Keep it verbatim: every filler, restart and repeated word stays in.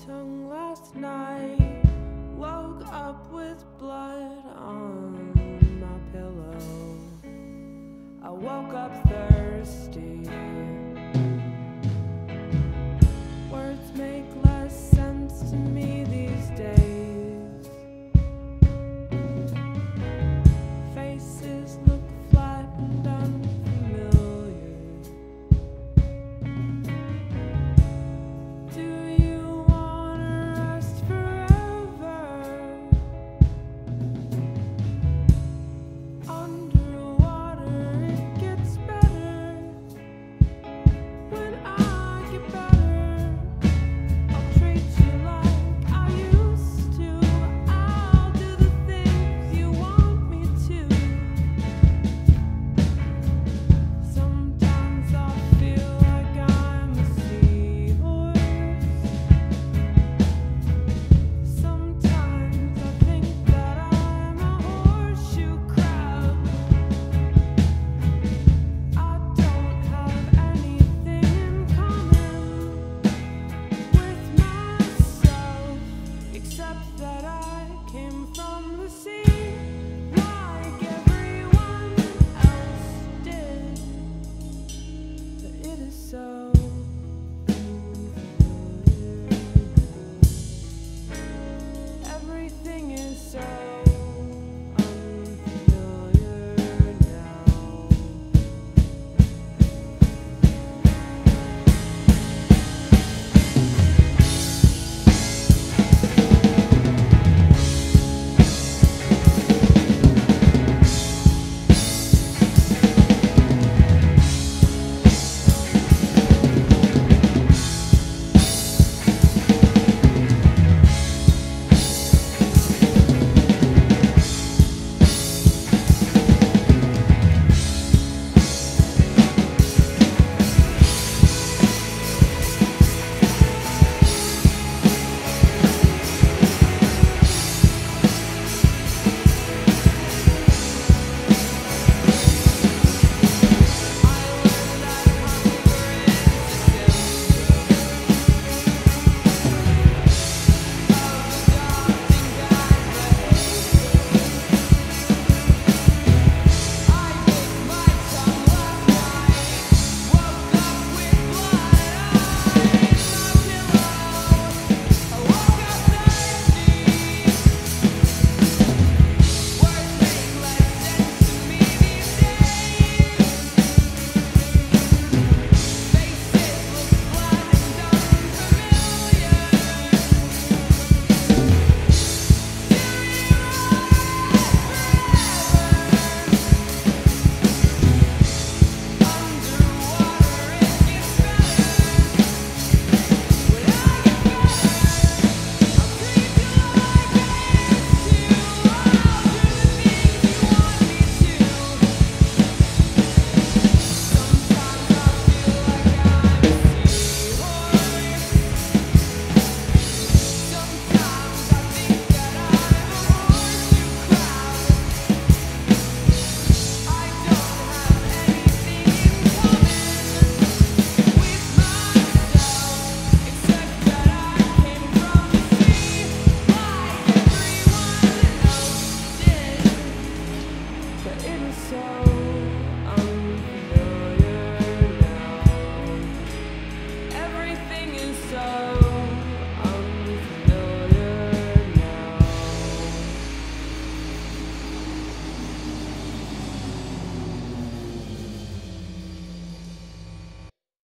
tongue last night. Woke up with blood on my pillow. I woke up thirsty. Words make less sense to me these days. Faces look flat and unfamiliar. Do you wanna rest forever? Underwater it gets better. When I get better, I'll treat you like I used to. I'll do the things you want me to. Sometimes I feel like I'm a seahorse. Sometimes I think that I'm a horseshoe crab. I don't have anything in common with myself, except that I came from the sea, like everyone else did. But it is so.